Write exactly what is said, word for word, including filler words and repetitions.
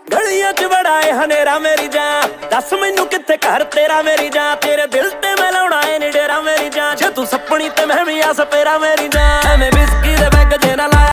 गलियां च बड़ा है हनेरा मेरी जान, दस मैनू कित्थे घर तेरा मेरी जान। तेरे दिल ते मैं लाउणा है नी डेरा मेरी जान, जे तू सपनी ते मैं भी आ सपेरा मेरी जान। एवें विस्की दे बैग जे ना लाया